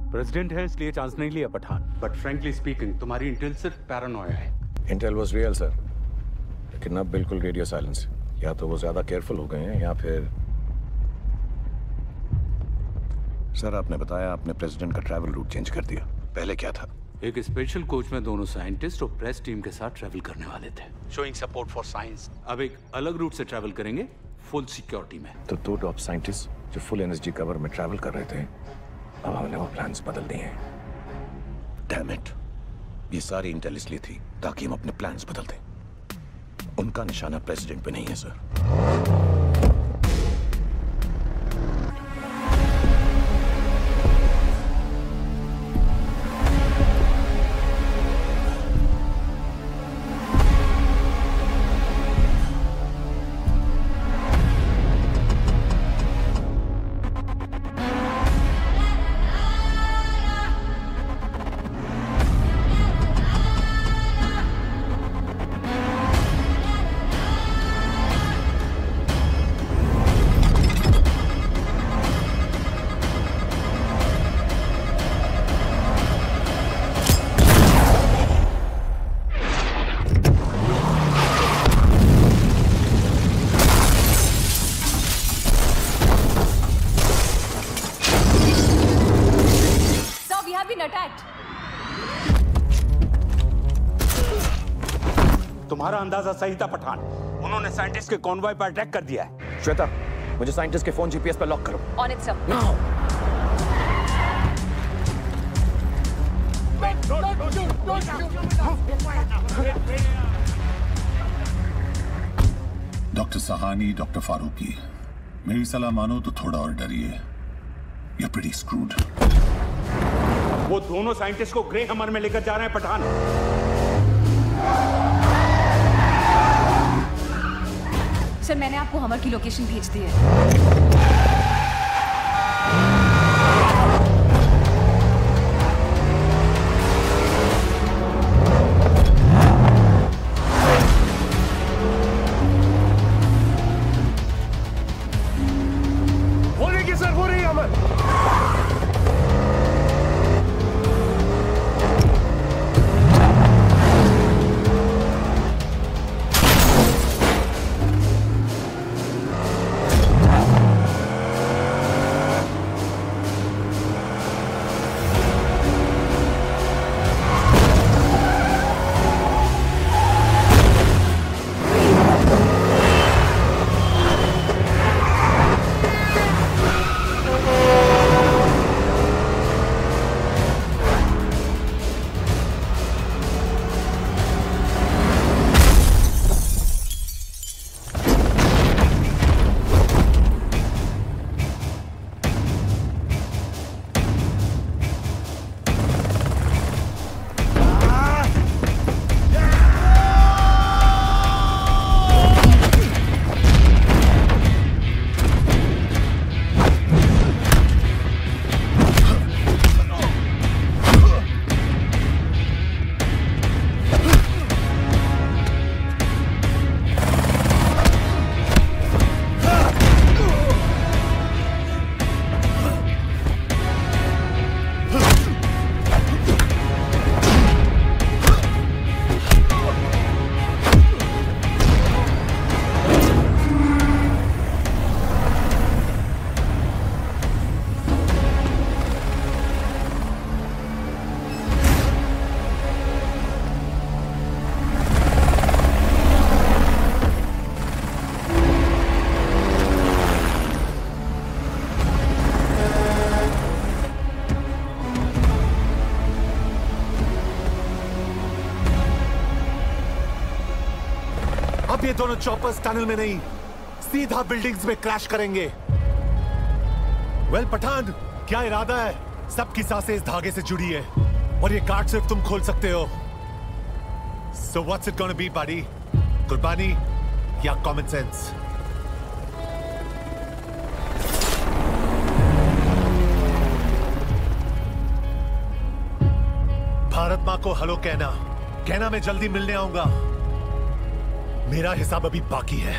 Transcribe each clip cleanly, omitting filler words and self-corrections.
President है इसलिए chance नहीं लिया पठान। बट फ्रैंकली स्पीकिंग तुम्हारी इंटेल सिर्फ पैरानोया है। इंटेल वाज रियल सर, लेकिन अब बिल्कुल रेडियो साइलेंस। या तो वो ज्यादा केयरफुल हो गए हैं या फिर सर आपने बताया आपने प्रेसिडेंट का ट्रैवल रूट चेंज कर दिया, पहले क्या था? एक स्पेशल कोच में दोनों साइंटिस्ट और प्रेस टीम के साथ ट्रैवल करने वाले थे, शोइंग सपोर्ट फॉर साइंस। अब एक अलग रूट से ट्रैवल करेंगे, फुल सिक्योरिटी में। तो 2 टॉप साइंटिस्ट जो फुल एनएसजी कवर में ट्रैवल कर रहे थे, अब हमने वो प्लान्स बदल दिए हैं। डैम इट, ये सारी इंटेल इसलिए थी ताकि हम अपने प्लान्स बदल दें। उनका निशाना प्रेसिडेंट पे नहीं है सर। तुम्हारा अंदाजा सही था पठान, उन्होंने साइंटिस्ट के कॉन्वॉय पर अटैक कर दिया है। श्वेता, मुझे साइंटिस्ट के फोन जीपीएस पर लॉक करो। On it sir. Now. Doctor Sahani, doctor Farooqui, मेरी सलाह मानो तो थोड़ा और डरिए। You're pretty screwed. वो दोनों साइंटिस्ट को ग्रे हमर में लेकर जा रहे हैं पठान। सर मैंने आपको हमर की लोकेशन भेज दी है। अब ये दोनों चॉपर्स टनल में नहीं, सीधा बिल्डिंग्स में क्रैश करेंगे। वेल पठान, क्या इरादा है? सबकी सांसें इस धागे से जुड़ी है और ये गार्ड सिर्फ तुम खोल सकते हो। So what's it gonna be, buddy? कुर्बानी या कॉमन सेंस? भारत माँ को हेलो कहना मैं जल्दी मिलने आऊंगा। मेरा हिसाब अभी बाकी है।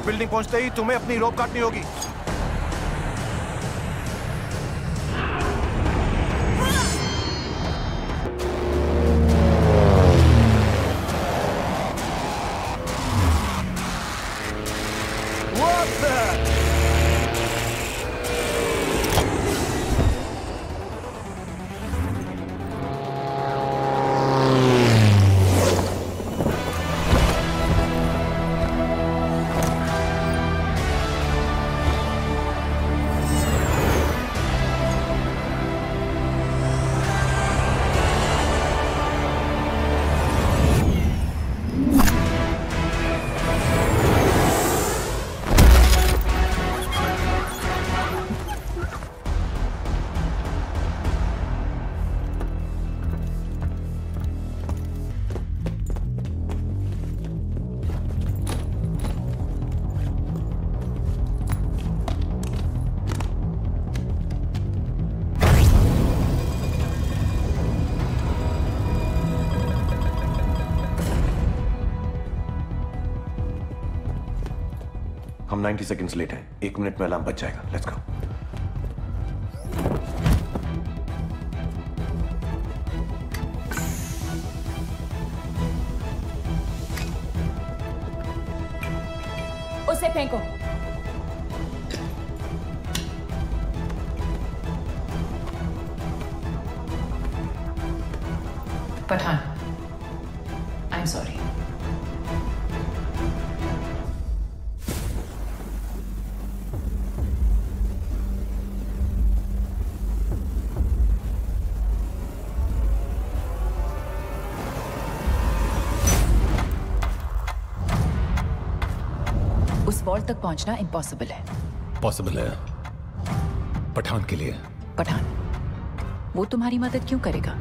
बिल्डिंग पहुंचते ही तुम्हें अपनी रोप काटनी होगी। हम 90 सेकंड्स लेट हैं। 1 मिनट में अलार्म बच जाएगा। Let's go. उसे फेंको। Pathan, I am sorry. उस वॉल तक पहुंचना इम्पॉसिबल है। पॉसिबल है पठान के लिए। पठान, वो तुम्हारी मदद क्यों करेगा?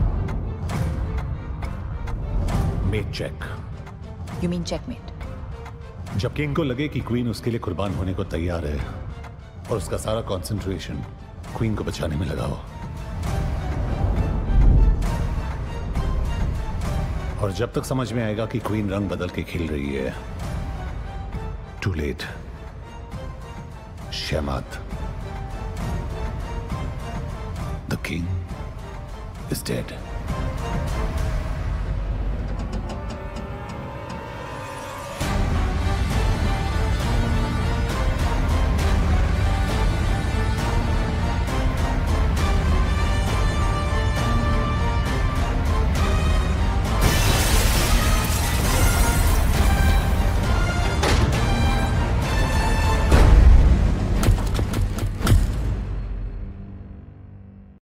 Mate check. You mean checkmate? जब किंग को लगे कि क्वीन उसके लिए कुर्बान होने को तैयार है और उसका सारा कंसंट्रेशन क्वीन को बचाने में लगा हो, और जब तक समझ में आएगा कि क्वीन रंग बदल के खेल रही है, टू लेट। शहमाद, द किंग इज डेड।